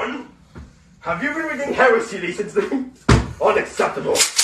son? Have you been reading heresy recently? Unacceptable.